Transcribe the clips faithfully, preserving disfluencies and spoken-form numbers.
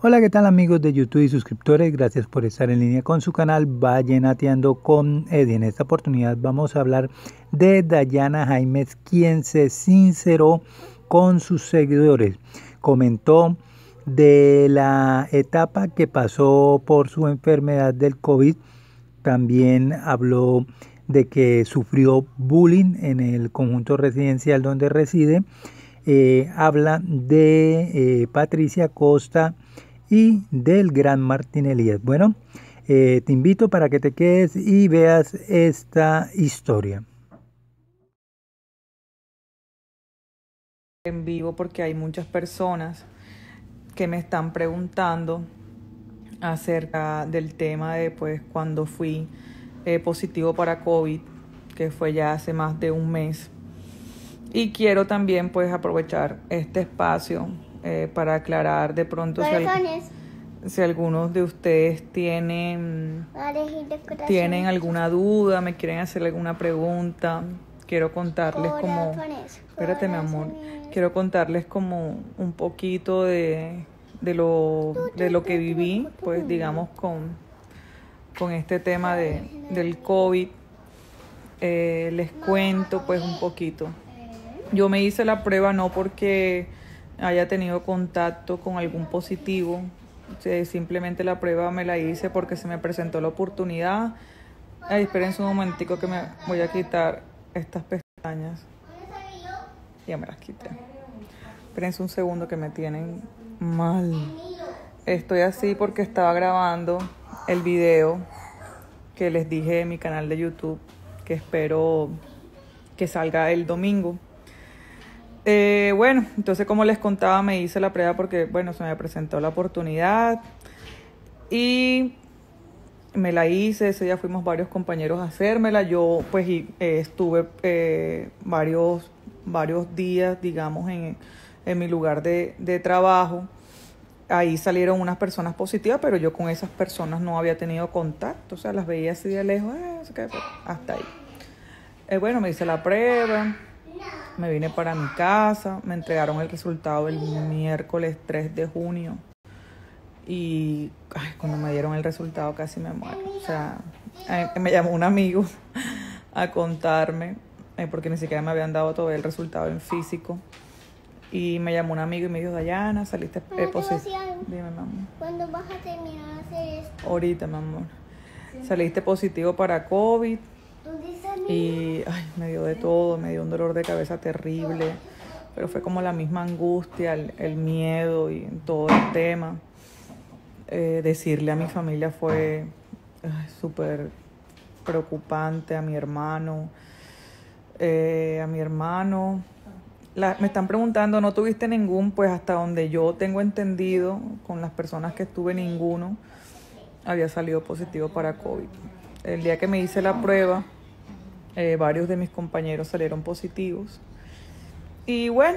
Hola, ¿qué tal amigos de YouTube y suscriptores? Gracias por estar en línea con su canal Vallenateando con Eddie. En esta oportunidad vamos a hablar de Dayana Jaimes, quien se sinceró con sus seguidores. Comentó de la etapa que pasó por su enfermedad del COVID. También habló de que sufrió bullying en el conjunto residencial donde reside. Eh, habla de eh, Patricia Costa y del gran Martín Elías. Bueno, eh, te invito para que te quedes y veas esta historia. En vivo porque hay muchas personas que me están preguntando acerca del tema de pues cuando fui eh, positivo para COVID, que fue ya hace más de un mes. Y quiero también pues aprovechar este espacio eh, para aclarar de pronto si, al, si algunos de ustedes tienen, tienen alguna duda, me quieren hacer alguna pregunta. Quiero contarles como, espérate mi amor, quiero contarles como un poquito de, de, lo, de lo que viví, pues digamos con, con este tema de, del COVID. Eh, les cuento pues un poquito. Yo me hice la prueba no porque haya tenido contacto con algún positivo, simplemente la prueba me la hice porque se me presentó la oportunidad. Ay, espérense un momentico que me voy a quitar estas pestañas. Ya me las quité. Espérense un segundo que me tienen mal. Estoy así porque estaba grabando el video que les dije en mi canal de YouTube, que espero que salga el domingo. Eh, bueno, entonces como les contaba, me hice la prueba porque, bueno, se me presentó la oportunidad y me la hice. Ese día fuimos varios compañeros a hacérmela. Yo pues y, eh, estuve eh, varios, varios días, digamos, en, en mi lugar de, de trabajo. Ahí salieron unas personas positivas, pero yo con esas personas no había tenido contacto. O sea, las veía así de lejos, eh, hasta ahí. Eh, bueno, me hice la prueba. Me vine para mi casa, me entregaron el resultado el miércoles tres de junio y ay, cuando me dieron el resultado casi me muero. O sea, me llamó un amigo a contarme, eh, porque ni siquiera me habían dado todo el resultado en físico, y me llamó un amigo y me dijo: Dayana, saliste eh, positivo. Dime, mamá. ¿Cuándo vas a terminar de hacer esto? Ahorita, mi amor. Sí. Saliste positivo para COVID. Y ay, me dio de todo, me dio un dolor de cabeza terrible, pero fue como la misma angustia, el, el miedo y todo el tema. Eh, decirle a mi familia fue súper preocupante, a mi hermano, eh, a mi hermano. La, me están preguntando, ¿no tuviste ningún? Pues hasta donde yo tengo entendido, con las personas que estuve, ninguno había salido positivo para COVID. El día que me hice la prueba, Eh, varios de mis compañeros salieron positivos. Y bueno,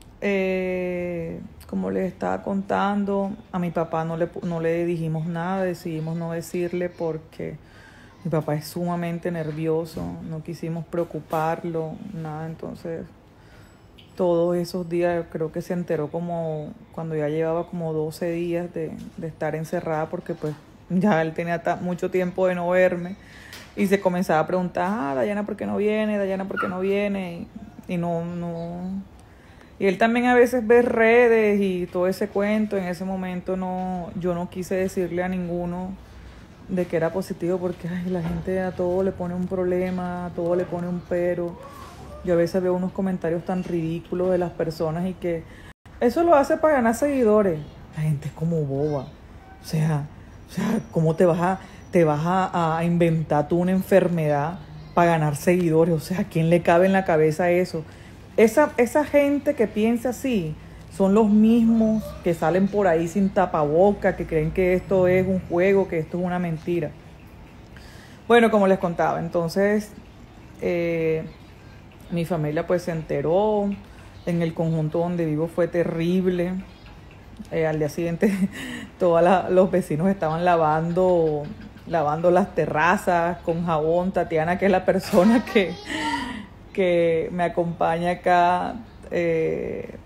eh, como les estaba contando, a mi papá no le, no le dijimos nada, decidimos no decirle porque mi papá es sumamente nervioso, no quisimos preocuparlo, nada. Entonces, todos esos días creo que se enteró como cuando ya llevaba como doce días de, de estar encerrada, porque pues ya él tenía mucho tiempo de no verme. Y se comenzaba a preguntar: ah, Dayana, ¿por qué no viene? Dayana, ¿por qué no viene? Y, y no, no. Y él también a veces ve redes y todo ese cuento. En ese momento no, yo no quise decirle a ninguno de que era positivo, porque ay, la gente a todo le pone un problema, a todo le pone un pero. Yo a veces veo unos comentarios tan ridículos de las personas y que eso lo hace para ganar seguidores. La gente es como boba. O sea, o sea, ¿cómo te vas a... te vas a, a inventar tú una enfermedad para ganar seguidores? O sea, ¿a quién le cabe en la cabeza eso? Esa, esa gente que piensa así son los mismos que salen por ahí sin tapaboca, que creen que esto es un juego, que esto es una mentira. Bueno, como les contaba, entonces eh, mi familia pues se enteró. En el conjunto donde vivo fue terrible. Eh, al día siguiente todos los vecinos estaban lavando lavando las terrazas con jabón. Tatiana, que es la persona que, que me acompaña acá, eh,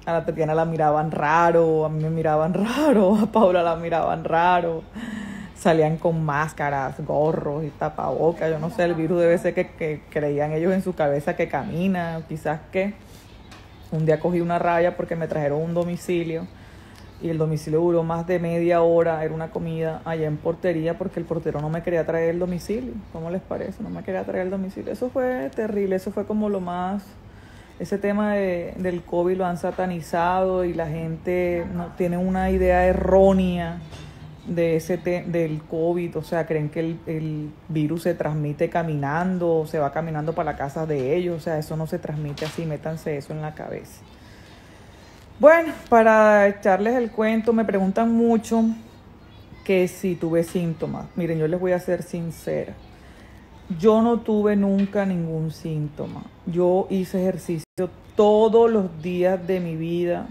A la Tatiana la miraban raro, a mí me miraban raro, a Paula la miraban raro. Salían con máscaras, gorros y tapabocas. Yo no sé, el virus debe ser que, que creían ellos en su cabeza que camina, quizás que. Un día cogí una raya porque me trajeron un domicilio y el domicilio duró más de media hora, era una comida allá en portería porque el portero no me quería traer el domicilio. ¿Cómo les parece? No me quería traer el domicilio. Eso fue terrible, eso fue como lo más... Ese tema de, del COVID lo han satanizado y la gente no tiene una idea errónea de ese te, del COVID, o sea, creen que el, el virus se transmite caminando, se va caminando para la casa de ellos, o sea, eso no se transmite así, métanse eso en la cabeza. Bueno, para echarles el cuento, me preguntan mucho que si tuve síntomas. Miren, yo les voy a ser sincera. Yo no tuve nunca ningún síntoma. Yo hice ejercicio todos los días de mi vida.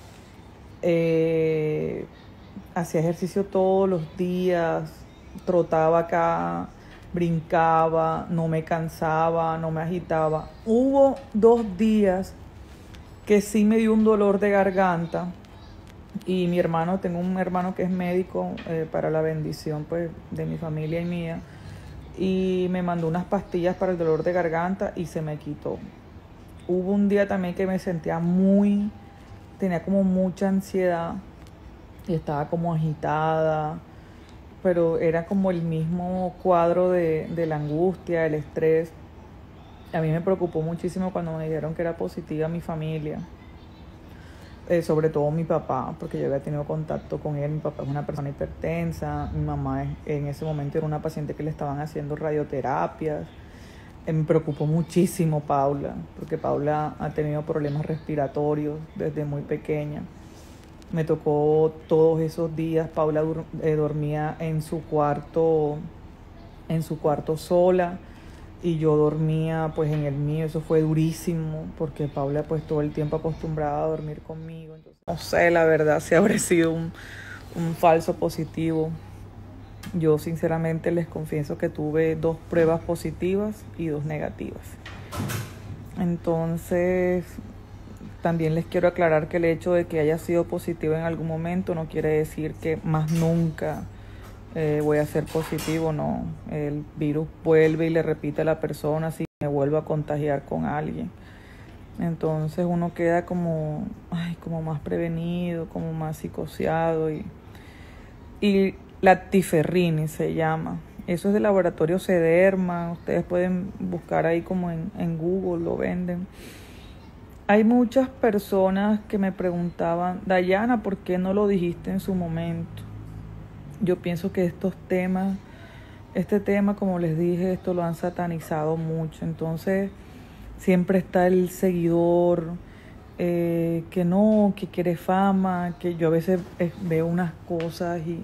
Eh, hacía ejercicio todos los días. Trotaba acá, brincaba, no me cansaba, no me agitaba. Hubo dos días que sí me dio un dolor de garganta. Y mi hermano, tengo un hermano que es médico, eh, para la bendición pues de mi familia y mía. Y me mandó unas pastillas para el dolor de garganta y se me quitó. Hubo un día también que me sentía muy, tenía como mucha ansiedad y estaba como agitada, pero era como el mismo cuadro de, de la angustia, el estrés. A mí me preocupó muchísimo cuando me dijeron que era positiva mi familia. Eh, sobre todo mi papá, porque yo había tenido contacto con él. Mi papá es una persona hipertensa, mi mamá es, en ese momento era una paciente que le estaban haciendo radioterapias. Eh, me preocupó muchísimo Paula, porque Paula ha tenido problemas respiratorios desde muy pequeña. Me tocó todos esos días, Paula dur- eh, dormía en su cuarto, en su cuarto sola, y yo dormía pues en el mío. Eso fue durísimo porque Paula pues todo el tiempo acostumbrada a dormir conmigo. Entonces, no sé, la verdad, si habré sido un, un falso positivo. Yo sinceramente les confieso que tuve dos pruebas positivas y dos negativas. Entonces, también les quiero aclarar que el hecho de que haya sido positivo en algún momento no quiere decir que más nunca Eh, voy a ser positivo. No, el virus vuelve y le repite a la persona si me vuelvo a contagiar con alguien. Entonces uno queda como, ay, como más prevenido, como más psicoseado. Y, y lactiferrini se llama. Eso es del laboratorio Sederma. Ustedes pueden buscar ahí como en, en Google, lo venden. Hay muchas personas que me preguntaban, Dayana, ¿por qué no lo dijiste en su momento? Yo pienso que estos temas, este tema, como les dije, esto lo han satanizado mucho. Entonces, siempre está el seguidor eh, que no, que quiere fama, que yo a veces eh, veo unas cosas y,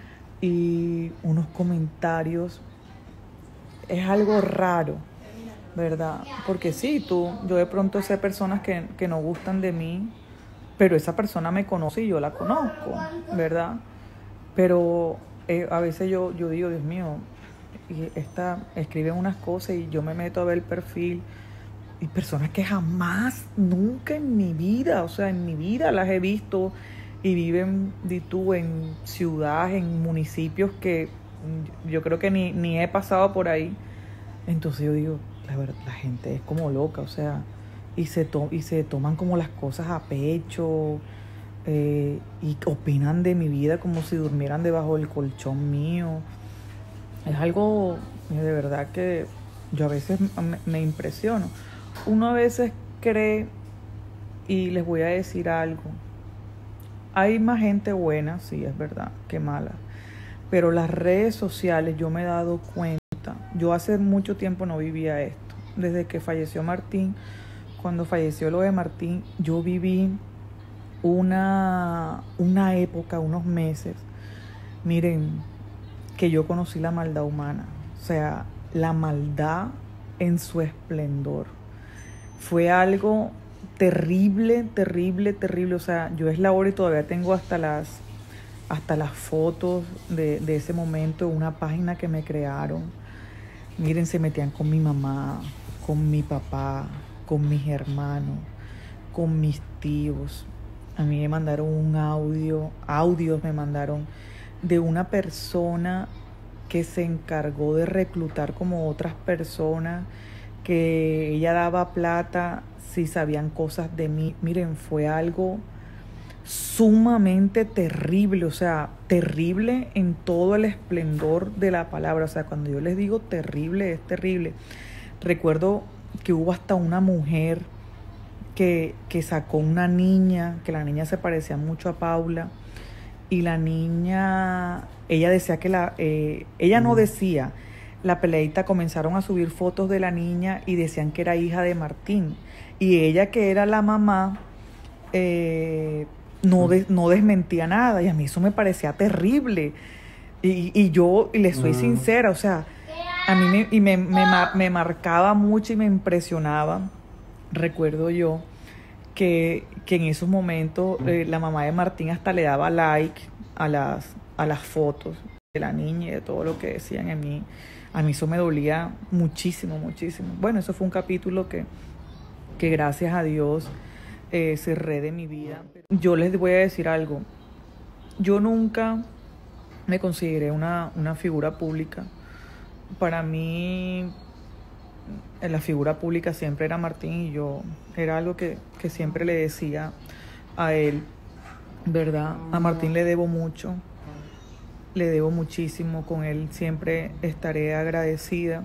y unos comentarios. Es algo raro, ¿verdad? Porque sí, tú, yo de pronto sé personas que, que no gustan de mí, pero esa persona me conoce y yo la conozco, ¿verdad? Pero eh, a veces yo, yo digo, Dios mío, y esta, escriben unas cosas y yo me meto a ver el perfil y personas que jamás, nunca en mi vida, o sea, en mi vida las he visto y viven, di tú, en ciudades, en municipios que yo creo que ni, ni he pasado por ahí. Entonces yo digo, la verdad, la gente es como loca, o sea, y se, to- y se toman como las cosas a pecho. Eh, y opinan de mi vida como si durmieran debajo del colchón mío. Es algo de verdad que yo a veces me, me impresiono. Uno a veces cree, y les voy a decir algo, hay más gente buena, sí, es verdad, que mala, pero las redes sociales, yo me he dado cuenta, yo hace mucho tiempo no vivía esto, desde que falleció Martín. Cuando falleció lo de Martín, yo viví Una, una época, unos meses, miren, que yo conocí la maldad humana. O sea, la maldad en su esplendor. Fue algo terrible, terrible, terrible. O sea, yo es la hora y todavía tengo hasta las, hasta las fotos de, de ese momento, una página que me crearon. Miren, se metían con mi mamá, con mi papá, con mis hermanos. con mis tíos. A mí me mandaron un audio, audios me mandaron de una persona que se encargó de reclutar como otras personas, que ella daba plata si sabían cosas de mí. Miren, fue algo sumamente terrible, o sea, terrible en todo el esplendor de la palabra. O sea, cuando yo les digo terrible, es terrible. Recuerdo que hubo hasta una mujer que, que sacó una niña, que la niña se parecía mucho a Paula, y la niña, ella decía que la, eh, ella no decía, la peleita comenzaron a subir fotos de la niña y decían que era hija de Martín, y ella, que era la mamá, eh, no, de, no desmentía nada, y a mí eso me parecía terrible, y, y yo, y le soy sincera, o sea, a mí me, y me, me, me marcaba mucho y me impresionaba. Recuerdo yo que, que en esos momentos eh, la mamá de Martín hasta le daba like a las, a las fotos de la niña y de todo lo que decían en mí. A mí eso me dolía muchísimo, muchísimo. Bueno, eso fue un capítulo que, que gracias a Dios eh, cerré de mi vida. Yo les voy a decir algo. Yo nunca me consideré una, una figura pública. Para mí, la figura pública siempre era Martín, y yo era algo que, que siempre le decía a él, ¿verdad? A Martín le debo mucho, le debo muchísimo, con él siempre estaré agradecida.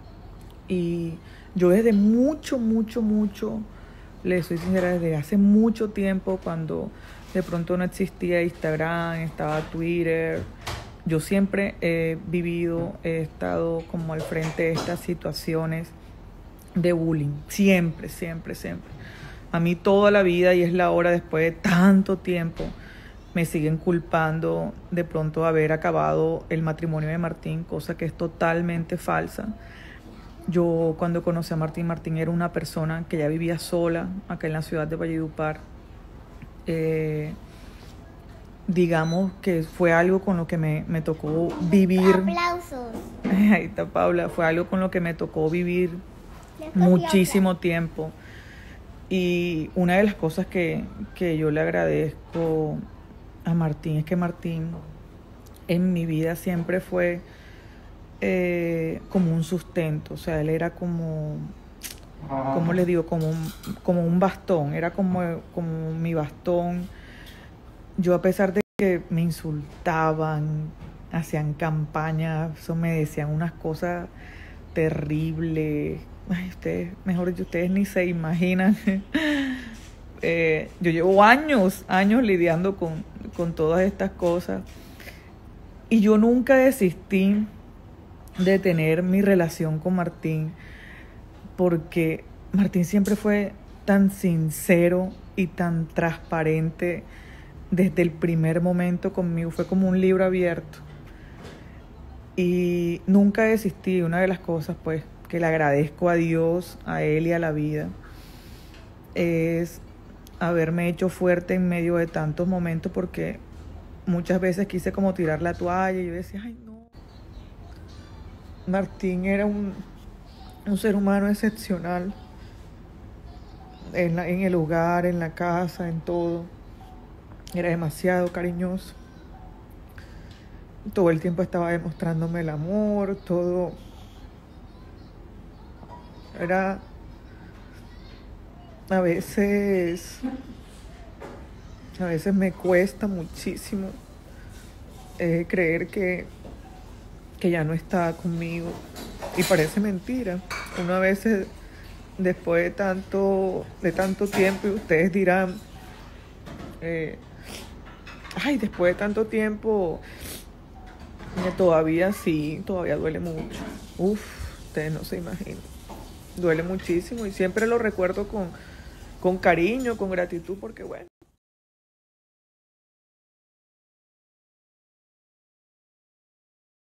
Y yo desde mucho, mucho, mucho, le soy sincera, desde hace mucho tiempo, cuando de pronto no existía Instagram, estaba Twitter, yo siempre he vivido, he estado como al frente de estas situaciones de bullying. Siempre, siempre, siempre. A mí toda la vida, y es la hora, después de tanto tiempo, me siguen culpando de pronto haber acabado el matrimonio de Martín, cosa que es totalmente falsa. Yo, cuando conocí a Martín, Martín era una persona que ya vivía sola acá en la ciudad de Valledupar. Eh... Digamos que fue algo con lo que me, me tocó vivir. Aplausos. Ahí está Paula. Fue algo con lo que me tocó vivir muchísimo tiempo. Y una de las cosas que, que yo le agradezco a Martín es que Martín en mi vida siempre fue eh, como un sustento. O sea, él era como, ¿cómo le digo? Como un, como un bastón. Era como, como mi bastón. Yo, a pesar de que me insultaban, hacían campañas, eso, me decían unas cosas terribles. Ay, ustedes, mejor dicho, ustedes ni se imaginan. eh, yo llevo años, años lidiando con, con todas estas cosas. Y yo nunca desistí de tener mi relación con Martín, porque Martín siempre fue tan sincero y tan transparente. Desde el primer momento conmigo fue como un libro abierto, y nunca desistí. Una de las cosas, pues, que le agradezco a Dios, a él y a la vida, es haberme hecho fuerte en medio de tantos momentos, porque muchas veces quise como tirar la toalla y yo decía, ay no, Martín era un, un ser humano excepcional en, la, en el hogar, en la casa, en todo. Era demasiado cariñoso. Todo el tiempo estaba demostrándome el amor, todo. Era a veces, a veces me cuesta muchísimo eh, creer que, que ya no está conmigo. Y parece mentira. Uno a veces, después de tanto, de tanto tiempo, y ustedes dirán, eh, ay, después de tanto tiempo, todavía sí, todavía duele mucho. Uf, ustedes no se imaginan. Duele muchísimo, y siempre lo recuerdo con, con cariño, con gratitud, porque bueno,